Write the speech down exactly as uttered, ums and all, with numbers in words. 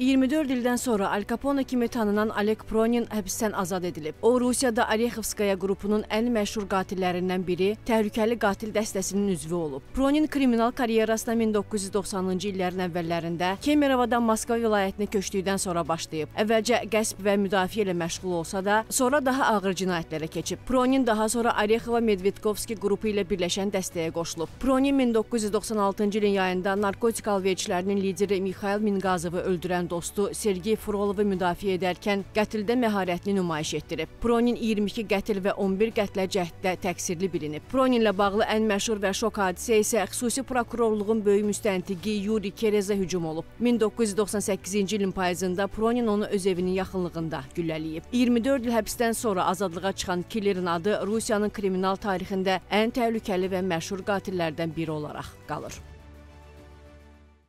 iyirmi dörd ildən sonra Al Capone kimi tanınan Oleg Pronin həbsdən azad edilib. O, Rusiyada Orekhovskaya qrupunun ən məşhur qatilleриndən biri, təhlükəli qatil dəstəsinin üzvü olub. Pronin kriminal karyerasına min doqquz yüz doxsanıncı illərin əvvəllərində Kemerovadan Moskva vilayətinə köçdükdən sonra başlayıb. Əvvəlcə qəsb və müdafiə ilə məşğul olsa da, sonra daha ağır cinayətlərə keçib. Pronin daha sonra Orekhova-Medvedkovski qrupu ilə birləşən dəstəyə qoşulub. Pronin min doqquz yüz doxsan altıncı ilin yayında narkotik alverçilərinin lideri Mikhail Mingazovu öldürən dostu Sergey Frolovu müdafiə edərkən qətildə məharətini nümayiş etdirib. Pronin iyirmi iki qətil və on bir qətlə cəhddə təqsirli bilinib. Proninlə bağlı ən məşhur və şok hadisə isə xüsusi prokurorluğun böyük müstəntiqi Yuri Kerezə hücum olub. min doqquz yüz doxsan səkkizinci ilin payızında Pronin onu öz evinin yaxınlığında güllələyib. iyirmi dörd il həbsdən sonra azadlığa çıxan killerin adı Rusiyanın kriminal tarixində ən təhlükəli və məşhur qatillərdən biri olaraq qalır.